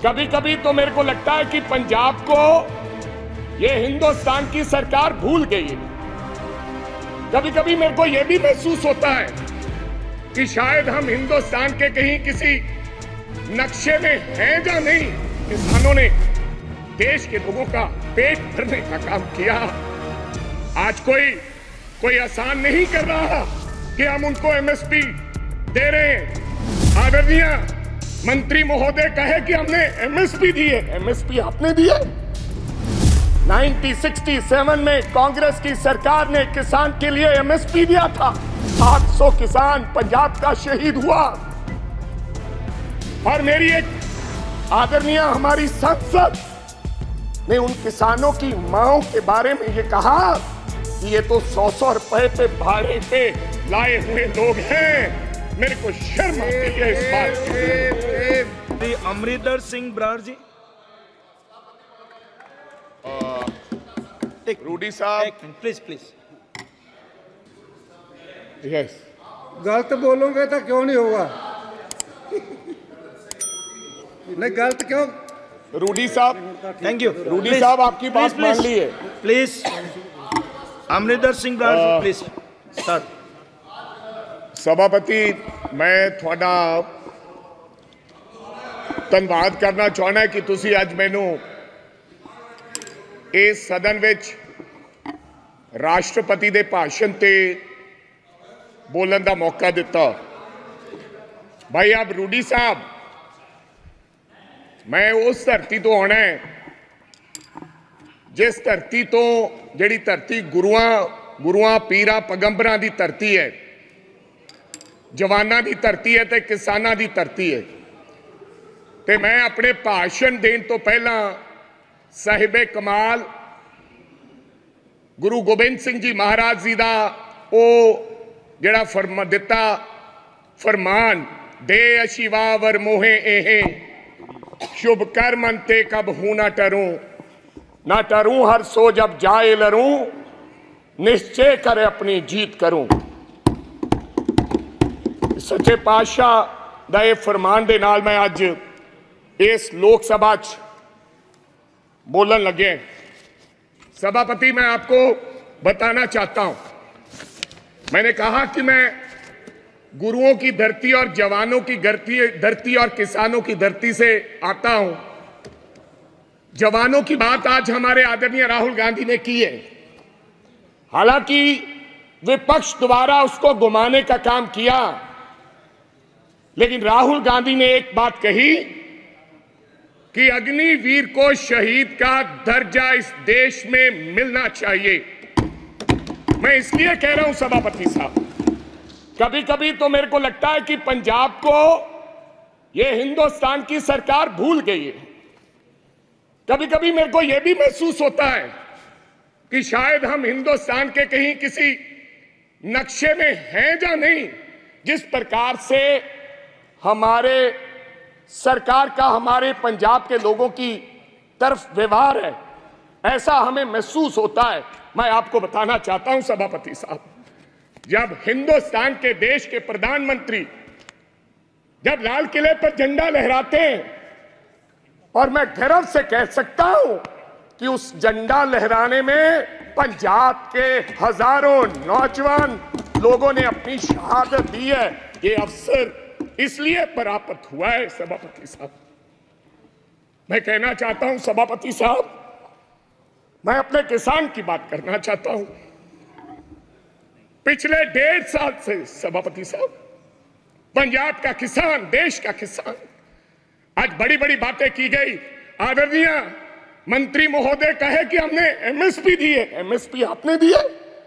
कभी कभी तो मेरे को लगता है कि पंजाब को ये हिंदुस्तान की सरकार भूल गई है। कभी कभी मेरे को यह भी महसूस होता है कि शायद हम हिंदुस्तान के कहीं किसी नक्शे में हैं या नहीं। किसानों ने देश के लोगों का पेट भरने का काम किया। आज कोई आसान नहीं कर रहा कि हम उनको एमएसपी दे रहे हैं। आदरणीय मंत्री महोदय कहे कि हमने एमएसपी दी है। एमएसपी आपने दी है। 1967 में कांग्रेस की सरकार ने किसान के लिए एमएसपी दिया था। 700 किसान पंजाब का शहीद हुआ। और मेरी एक आदरणीय हमारी संसद ने उन किसानों की मांओं के बारे में ये कहा कि ये तो 100-100 रुपए पे भाड़े पे लाए हुए लोग हैं। मेरे को शर्म आती है इस बात की। अमरिंदर सिंह बराड़ जी, रूडी साहब, प्लीज प्लीज। यस, गलत बोलोगे तो क्यों नहीं होगा? नहीं गलत क्यों? रूडी साहब, थैंक यू। रूडी साहब, आपकी बात मान ली है। Please Amarinder Singh Brar ji, please start. सभापति, मैं थोड़ा धन्यवाद करना चाहना है कि तुसी आज मैनू इस सदन विच राष्ट्रपति दे भाषण ते बोलन का मौका दिता। भाई आप रूडी साहब, मैं उस धरती तो आना है जिस धरती तो जिहड़ी धरती गुरुआं पीरां पैगंबरां दी धरती है, जवानां दी धरती है ते किसानां दी धरती है। ते मैं अपने भाषण देने तो पहला साहिबे कमाल गुरु गोबिंद सिंह जी महाराज जी का वो जिहड़ा फरमान दे अशिवावर मोहे एहे शुभ कर मन ते कब हूं ना टरूं हर सो जब जाए लरूं निश्चय कर अपनी जीत करूं। सच्चे पातशाह दा ये फरमान दे नाल मैं अज इस लोक सभा च बोलन लगे। सभापति, मैं आपको बताना चाहता हूं, मैंने कहा कि मैं गुरुओं की धरती और जवानों की धरती और किसानों की धरती से आता हूं। जवानों की बात आज हमारे आदरणीय राहुल गांधी ने की है। हालांकि विपक्ष द्वारा उसको घुमाने का काम किया, लेकिन राहुल गांधी ने एक बात कही कि अग्निवीर को शहीद का दर्जा इस देश में मिलना चाहिए। मैं इसलिए कह रहा हूं सभापति साहब, कभी कभी तो मेरे को लगता है कि पंजाब को यह हिंदुस्तान की सरकार भूल गई है। कभी कभी मेरे को यह भी महसूस होता है कि शायद हम हिंदुस्तान के कहीं किसी नक्शे में हैं या नहीं। जिस प्रकार से हमारे सरकार का हमारे पंजाब के लोगों की तरफ व्यवहार है, ऐसा हमें महसूस होता है। मैं आपको बताना चाहता हूं सभापति साहब, जब हिंदुस्तान के देश के प्रधानमंत्री जब लाल किले पर झंडा लहराते हैं, और मैं गर्व से कह सकता हूं कि उस झंडा लहराने में पंजाब के हजारों नौजवान लोगों ने अपनी शहादत दी है। ये अवसर इसलिए प्राप्त हुआ है सभापति साहब। मैं कहना चाहता हूं सभापति साहब, मैं अपने किसान की बात करना चाहता हूं। पिछले 1.5 साल से सभापति साहब, पंजाब का किसान, देश का किसान, आज बड़ी बड़ी बातें की गई। आदरणीय मंत्री महोदय कहे कि हमने एमएसपी दी है। एमएसपी आपने दी है।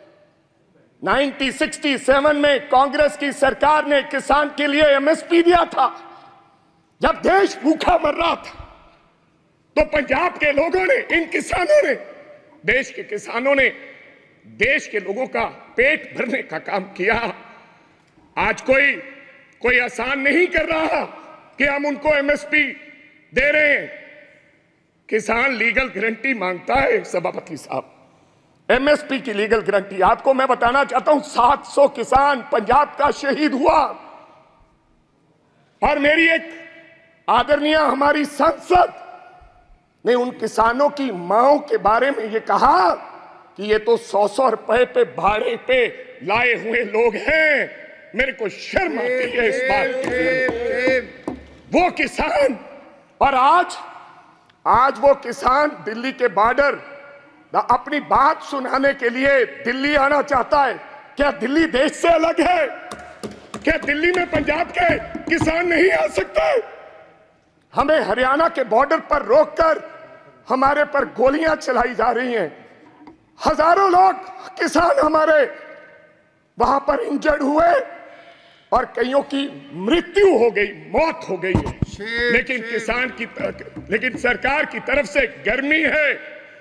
1967 में कांग्रेस की सरकार ने किसान के लिए एमएसपी दिया था। जब देश भूखा मर रहा था, तो पंजाब के लोगों ने, इन किसानों ने, देश के किसानों ने देश के लोगों का पेट भरने का काम किया। आज कोई आसान नहीं कर रहा कि हम उनको एमएसपी दे रहे हैं। किसान लीगल गारंटी मांगता है सभापति साहब, एमएसपी की लीगल गारंटी। आपको मैं बताना चाहता हूं, 700 किसान पंजाब का शहीद हुआ। और मेरी एक आदरणीय हमारी संसद ने उन किसानों की मांओं के बारे में ये कहा कि ये तो 100-100 रुपए पे भाड़े पे लाए हुए लोग हैं। मेरे को शर्म आती है इस बात की। वो किसान, और आज वो किसान दिल्ली के बॉर्डर अपनी बात सुनाने के लिए दिल्ली आना चाहता है। क्या दिल्ली देश से अलग है? क्या दिल्ली में पंजाब के किसान नहीं आ सकते? हमें हरियाणा के बॉर्डर पर रोककर हमारे पर गोलियां चलाई जा रही हैं। हजारों लोग किसान हमारे वहां पर इंजर्ड हुए और कईयों की मृत्यु हो गई, मौत हो गई है। लेकिन सरकार की तरफ से गर्मी है।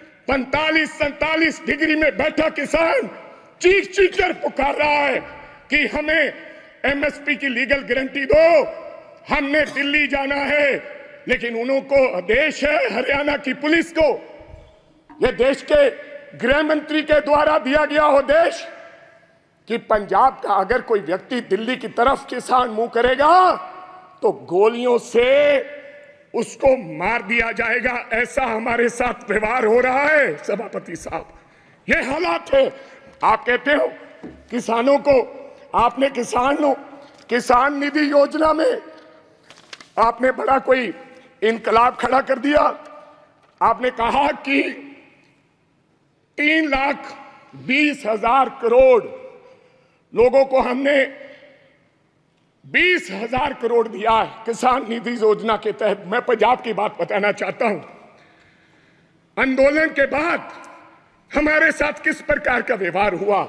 45-47 डिग्री में बैठा किसान चीख चीख कर पुकार रहा है कि हमें एमएसपी की लीगल गारंटी दो, हमने दिल्ली जाना है। लेकिन उनको आदेश है हरियाणा की पुलिस को, यह देश के गृह मंत्री के द्वारा दिया गया आदेश कि पंजाब का अगर कोई व्यक्ति दिल्ली की तरफ किसान मुंह करेगा तो गोलियों से उसको मार दिया जाएगा। ऐसा हमारे साथ व्यवहार हो रहा है सभापति साहब, ये हालात है। आप कहते हो किसानों को, आपने किसान निधि योजना में आपने बड़ा कोई इनकलाब खड़ा कर दिया। आपने कहा कि 3,20,000 करोड़ लोगों को हमने 20,000 करोड़ दिया है किसान निधि योजना के तहत। मैं पंजाब की बात बताना चाहता हूं। आंदोलन के बाद हमारे साथ किस प्रकार का व्यवहार हुआ।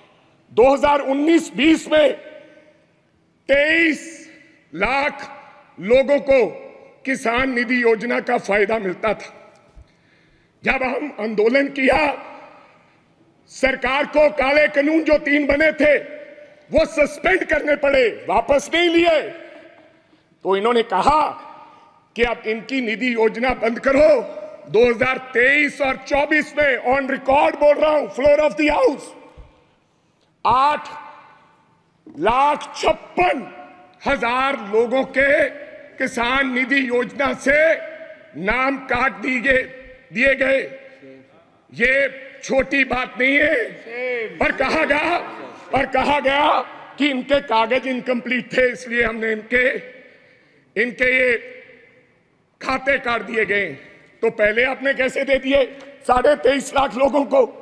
2019-20 में 23 लाख लोगों को किसान निधि योजना का फायदा मिलता था। जब हम आंदोलन किया, सरकार को काले कानून जो 3 बने थे वो सस्पेंड करने पड़े, वापस नहीं लिए। तो इन्होंने कहा कि अब इनकी निधि योजना बंद करो। 2023 और 24 में ऑन रिकॉर्ड बोल रहा हूं, फ्लोर ऑफ द हाउस, 8,56,000 लोगों के किसान निधि योजना से नाम काट दिए गए। ये छोटी बात नहीं है। और कहा गया कि इनके कागज इनकम्प्लीट थे, इसलिए हमने इनके ये खाते काट दिए गए। तो पहले आपने कैसे दे दिए 23.5 लाख लोगों को?